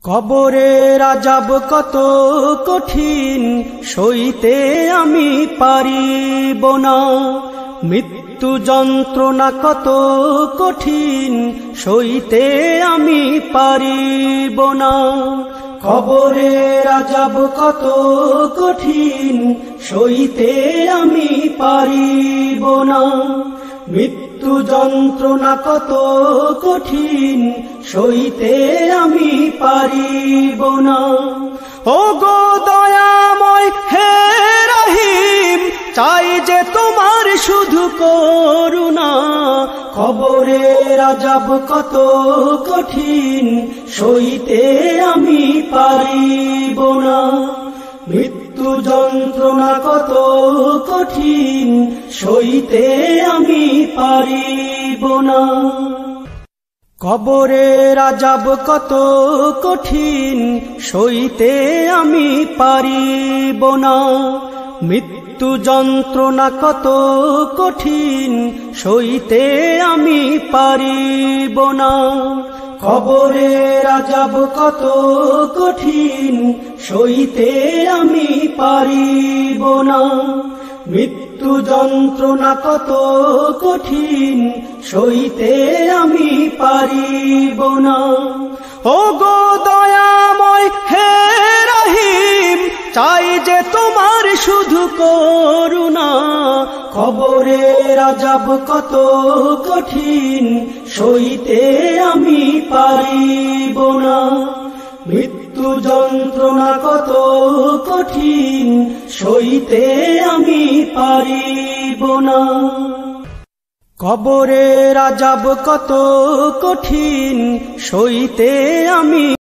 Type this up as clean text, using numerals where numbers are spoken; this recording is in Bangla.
কবরের আযাব কত কঠিন, সইতে আমি পারিব না। মৃত্যু যন্ত্রণা কত কঠিন, সইতে আমি পারিব না। কবরের আযাব কত কঠিন, সইতে আমি পারিব না। মৃত্যু যন্ত্রণা কত কঠিন, সইতে আমি পারিব না। ওগো দয়াময় হে রহিম, চাই যে তোমার শুধু করুণা। কবরের আযাব কত কঠিন, সইতে আমি পারিব না। মৃত্যু যন্ত্রণা কত কঠিন, সইতে আমি পারিব না। কবরের আযাব কত কঠিন, সইতে আমি পারিব না। মৃত্যু যন্ত্রণা কত কঠিন, সইতে আমি পারিব না। কবরের আযাব কত কঠিন, সইতে আমি পারিব না। মৃত্যু যন্ত্রণা কত কঠিন, সইতে আমি পারিব না। ওগো দয়াময় হে রহিম, চাই যে তোমার শুধু করুণা। কবরের আযাব কত কঠিন, সইতে আমি পারিব না। মৃত্যু যন্ত্রণা কত কঠিন, সইতে আমি পারিব না। কবরের আযাব কত কঠিন, সইতে আমি